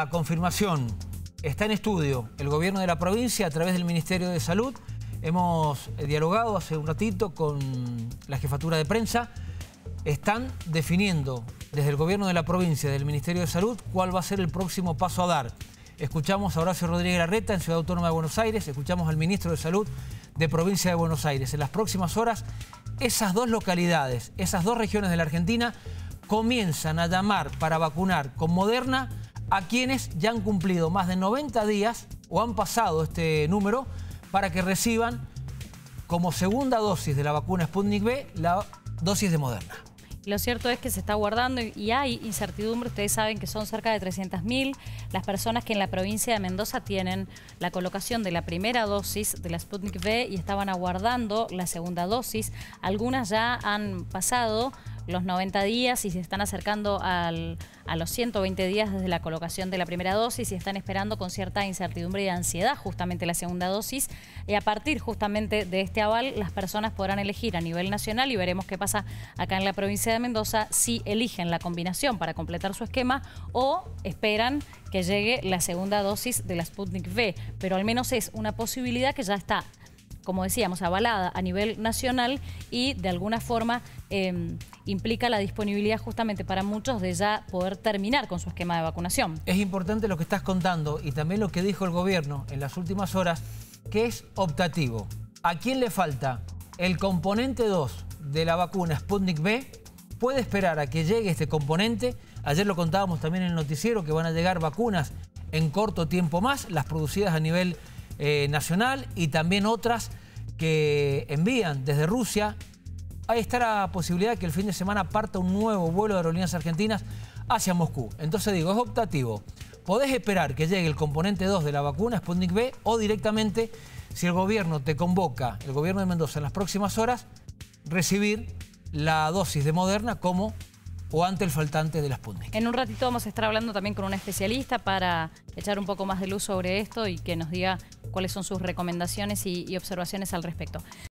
la confirmación. Está en estudio el gobierno de la provincia a través del Ministerio de Salud. Hemos dialogado hace un ratito con la jefatura de prensa. Están definiendo desde el gobierno de la provincia, del Ministerio de Salud, cuál va a ser el próximo paso a dar. Escuchamos a Horacio Rodríguez Larreta en Ciudad Autónoma de Buenos Aires, escuchamos al ministro de Salud de Provincia de Buenos Aires. En las próximas horas, esas dos localidades, esas dos regiones de la Argentina, comienzan a llamar para vacunar con Moderna a quienes ya han cumplido más de 90 días o han pasado este número para que reciban como segunda dosis de la vacuna Sputnik V la dosis de Moderna. Lo cierto es que se está guardando y hay incertidumbre. Ustedes saben que son cerca de 300.000 las personas que en la provincia de Mendoza tienen la colocación de la primera dosis de la Sputnik V y estaban aguardando la segunda dosis. Algunas ya han pasado los 90 días y se están acercando a los 120 días desde la colocación de la primera dosis y están esperando con cierta incertidumbre y ansiedad justamente la segunda dosis. Y a partir justamente de este aval, las personas podrán elegir a nivel nacional y veremos qué pasa acá en la provincia de Mendoza si eligen la combinación para completar su esquema o esperan que llegue la segunda dosis de la Sputnik V. Pero al menos es una posibilidad que ya está, como decíamos, avalada a nivel nacional y de alguna forma implica la disponibilidad justamente para muchos de ya poder terminar con su esquema de vacunación. Es importante lo que estás contando y también lo que dijo el gobierno en las últimas horas, que es optativo. ¿A quién le falta el componente 2 de la vacuna Sputnik V? Puede esperar a que llegue este componente. Ayer lo contábamos también en el noticiero que van a llegar vacunas en corto tiempo más, las producidas a nivel nacional y también otras que envían desde Rusia. Ahí está la posibilidad que el fin de semana parta un nuevo vuelo de aerolíneas argentinas hacia Moscú. Entonces digo, es optativo. Podés esperar que llegue el componente 2 de la vacuna Sputnik V o directamente, si el gobierno te convoca, el gobierno de Mendoza en las próximas horas, recibir la dosis de Moderna como o ante el faltante de la Sputnik. En un ratito vamos a estar hablando también con un especialista para echar un poco más de luz sobre esto y que nos diga cuáles son sus recomendaciones y observaciones al respecto.